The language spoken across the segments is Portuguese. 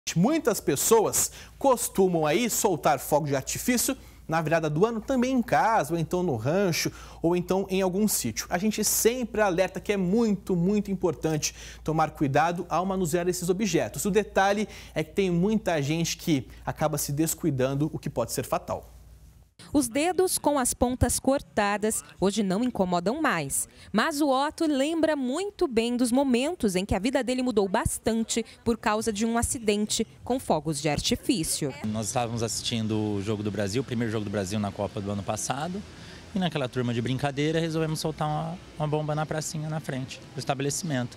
Muitas pessoas costumam aí soltar fogos de artifício na virada do ano também em casa, ou então no rancho, ou então em algum sítio. A gente sempre alerta que é muito importante tomar cuidado ao manusear esses objetos. O detalhe é que tem muita gente que acaba se descuidando, o que pode ser fatal. Os dedos com as pontas cortadas hoje não incomodam mais. Mas o Otto lembra muito bem dos momentos em que a vida dele mudou bastante por causa de um acidente com fogos de artifício. Nós estávamos assistindo o Jogo do Brasil, o primeiro Jogo do Brasil na Copa do ano passado. E naquela turma de brincadeira resolvemos soltar uma bomba na pracinha na frente do estabelecimento.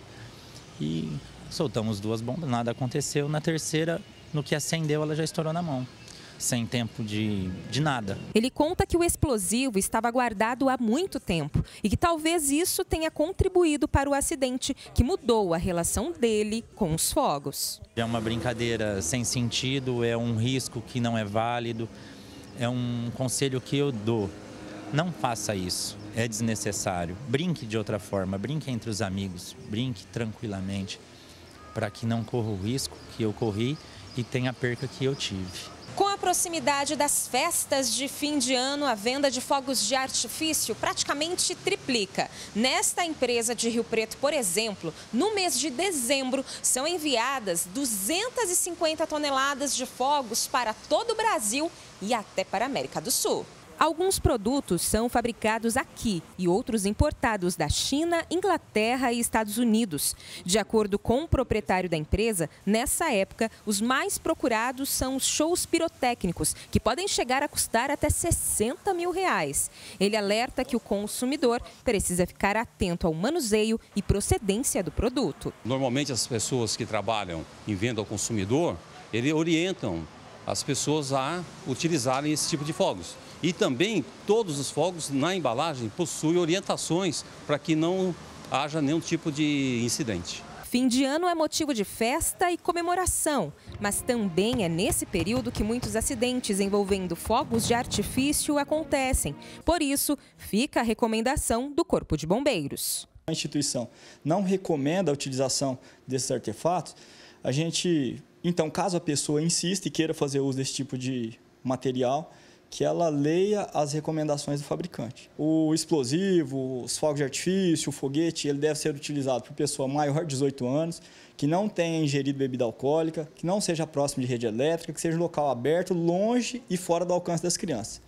E soltamos 2 bombas, nada aconteceu. Na terceira, no que acendeu, ela já estourou na mão. Sem tempo de nada. Ele conta que o explosivo estava guardado há muito tempo e que talvez isso tenha contribuído para o acidente que mudou a relação dele com os fogos. É uma brincadeira sem sentido, é um risco que não é válido, é um conselho que eu dou. Não faça isso, é desnecessário. Brinque de outra forma, brinque entre os amigos, brinque tranquilamente, para que não corra o risco que eu corri e tenha a perca que eu tive. Com a proximidade das festas de fim de ano, a venda de fogos de artifício praticamente triplica. Nesta empresa de Rio Preto, por exemplo, no mês de dezembro, são enviadas 250 toneladas de fogos para todo o Brasil e até para a América do Sul. Alguns produtos são fabricados aqui e outros importados da China, Inglaterra e Estados Unidos. De acordo com o proprietário da empresa, nessa época, os mais procurados são os shows pirotécnicos, que podem chegar a custar até R$60 mil. Ele alerta que o consumidor precisa ficar atento ao manuseio e procedência do produto. Normalmente as pessoas que trabalham em venda ao consumidor, eles orientam as pessoas a utilizarem esse tipo de fogos. E também todos os fogos na embalagem possuem orientações para que não haja nenhum tipo de incidente. Fim de ano é motivo de festa e comemoração, mas também é nesse período que muitos acidentes envolvendo fogos de artifício acontecem. Por isso, fica a recomendação do Corpo de Bombeiros. A instituição não recomenda a utilização desses artefatos. Então, caso a pessoa insista e queira fazer uso desse tipo de material, que ela leia as recomendações do fabricante. O explosivo, os fogos de artifício, o foguete, ele deve ser utilizado por pessoa maior de 18 anos, que não tenha ingerido bebida alcoólica, que não seja próximo de rede elétrica, que seja um local aberto, longe e fora do alcance das crianças.